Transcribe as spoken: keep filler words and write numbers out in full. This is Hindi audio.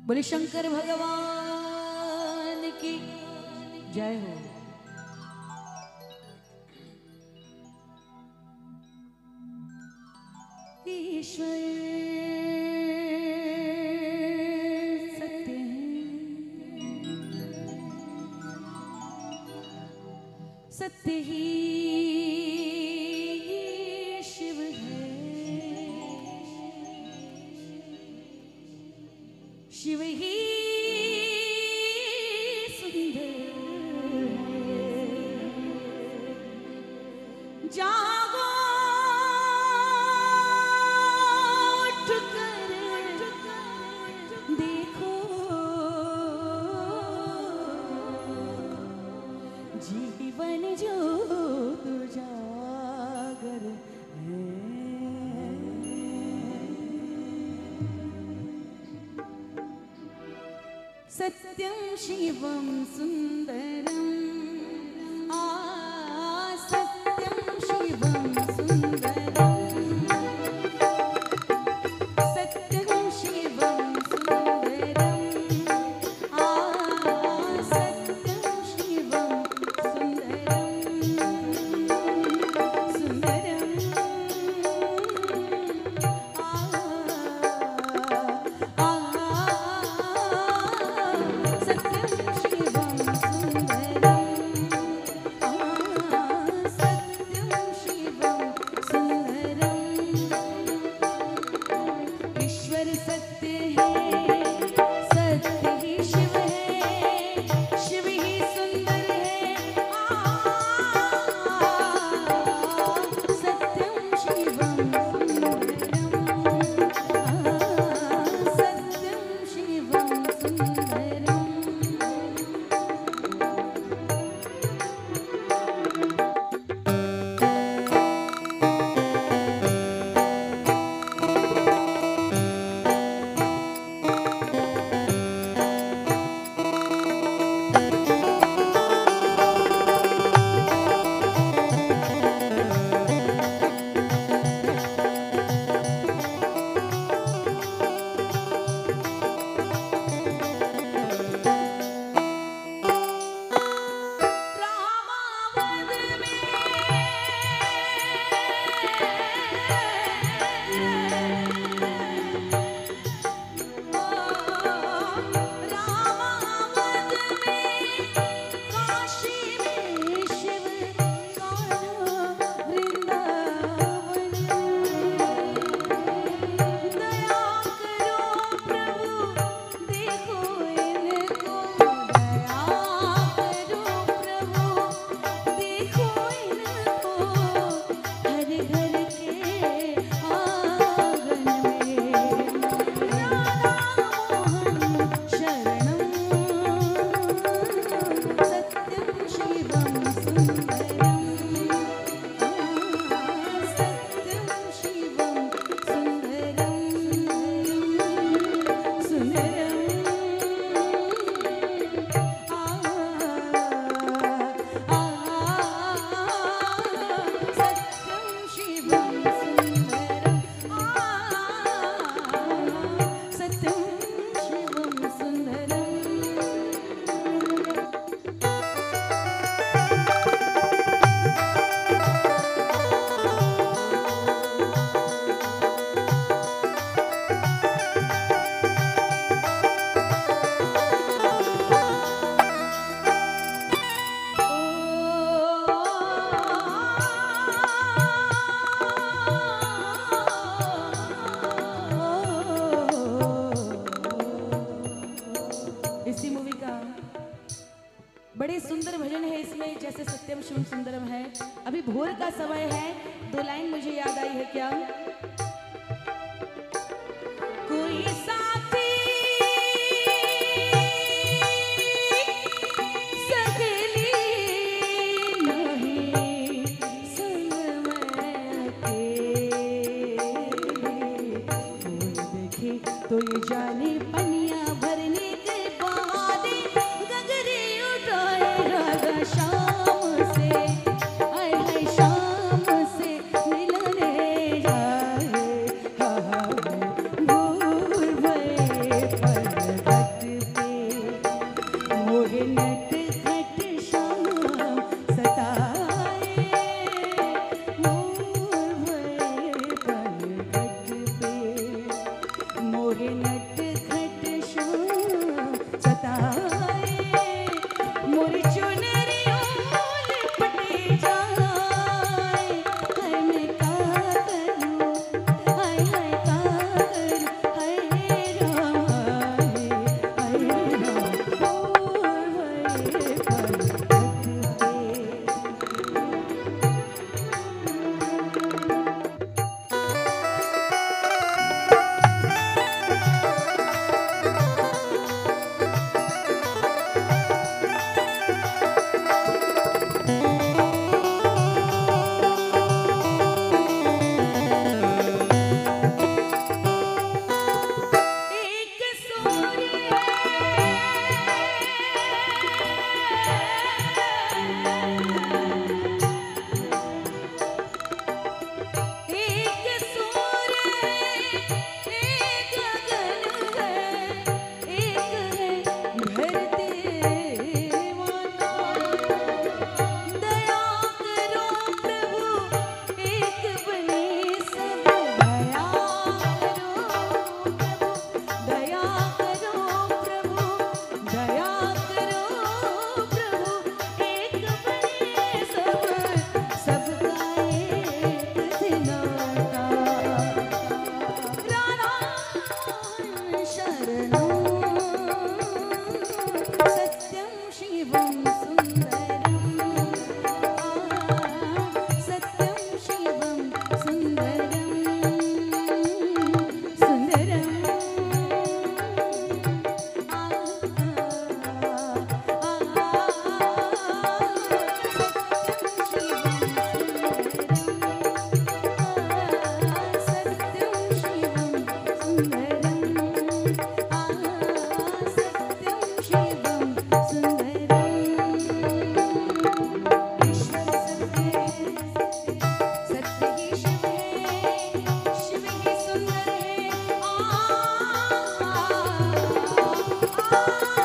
बोले शंकर भगवान की जय हो। ईश्वर सत्य है, सत्य ही शिव है, शिव ही सुंदर है। जागो उठ कर देखो, जीवन जो उजागर है। सत्यं शिवं सुंदरं, आ सत्यं शिवं सुंदरं, सत्यं शिवं सुंदरं, आ सत्यं शिवं सुंदरं, सुंदरं आ आ बड़े सुंदर भजन है इसमें, जैसे सत्यम शिवम सुंदरम है। अभी भोर का समय है, दो लाइन मुझे याद आई है क्या। कोई साथी सहेली नहीं संग में अकेले, कोई देखे तो ये जाने पनिया भरने के बहाने गगरे उठाए राधा शाम से, आए हाय शाम से मिलने जाए, हा हा भूल भये पर शरणं सत्यं शिवं सुन्दरं सत्यं शिवं सुन्दरं सुन्दरं आ